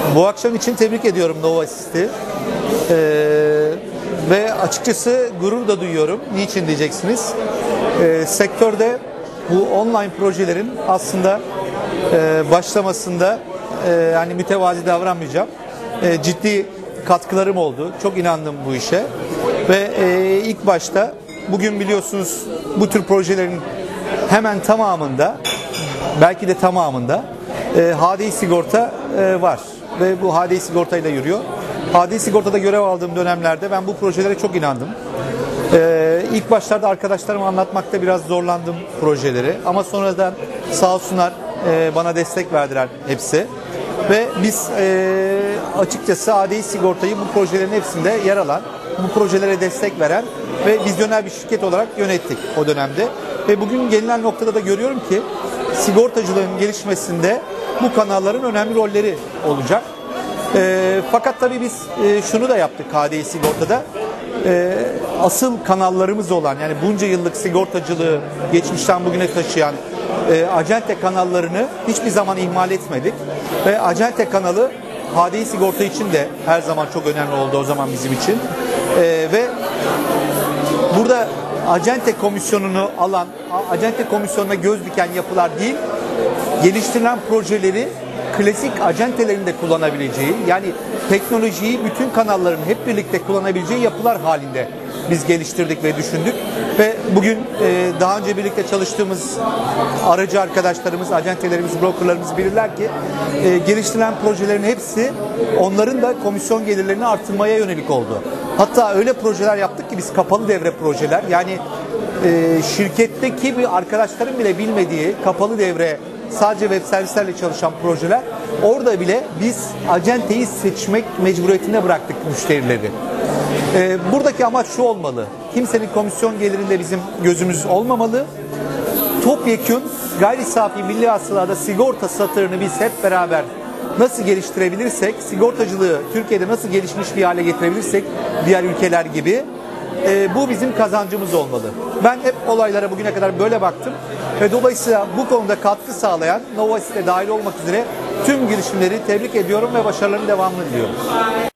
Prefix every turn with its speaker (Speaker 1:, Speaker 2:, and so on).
Speaker 1: Bu akşam için tebrik ediyorum Novasis'i. Ve açıkçası gurur da duyuyorum. Niçin diyeceksiniz? Sektörde bu online projelerin aslında başlamasında hani mütevazi davranmayacağım. Ciddi katkılarım oldu. Çok inandım bu işe. Ve ilk başta bugün biliyorsunuz bu tür projelerin hemen tamamında, belki de tamamında HDI sigorta var. Ve bu HDI sigortayla yürüyor. HDI sigortada görev aldığım dönemlerde ben bu projelere çok inandım. İlk başlarda arkadaşlarıma anlatmakta biraz zorlandım projeleri. Ama sonradan sağ olsunlar bana destek verdiler hepsi. Ve biz açıkçası HDI sigortayı bu projelerin hepsinde yer alan, bu projelere destek veren ve vizyoner bir şirket olarak yönettik o dönemde. Ve bugün gelinen noktada da görüyorum ki sigortacılığın gelişmesinde bu kanalların önemli rolleri olacak. Fakat tabii biz şunu da yaptık HDI sigortada. Asıl kanallarımız olan, yani bunca yıllık sigortacılığı geçmişten bugüne taşıyan Acente kanallarını hiçbir zaman ihmal etmedik. Ve Acente kanalı HDI sigorta için de her zaman çok önemli oldu o zaman bizim için. Ve burada Acente komisyonunu alan, Acente komisyonuna göz diken yapılar değil, geliştirilen projeleri klasik acentelerin de kullanabileceği, yani teknolojiyi bütün kanalların hep birlikte kullanabileceği yapılar halinde biz geliştirdik ve düşündük. Ve bugün daha önce birlikte çalıştığımız aracı arkadaşlarımız, acentelerimiz, brokerlarımız bilirler ki geliştirilen projelerin hepsi onların da komisyon gelirlerini artırmaya yönelik oldu. Hatta öyle projeler yaptık ki biz, kapalı devre projeler, yani şirketteki bir arkadaşların bile bilmediği kapalı devre, sadece web servislerle çalışan projeler, orada bile biz acenteyi seçmek mecburiyetine bıraktık müşterileri. Buradaki amaç şu olmalı: kimsenin komisyon gelirinde bizim gözümüz olmamalı. Topyekün gayri safi milli hasılada sigorta satırını biz hep beraber nasıl geliştirebilirsek, sigortacılığı Türkiye'de nasıl gelişmiş bir hale getirebilirsek diğer ülkeler gibi, bu bizim kazancımız olmalı. Ben hep olaylara bugüne kadar böyle baktım ve dolayısıyla bu konuda katkı sağlayan Novasis'e dahil olmak üzere tüm girişimleri tebrik ediyorum ve başarılarının devamını diliyorum.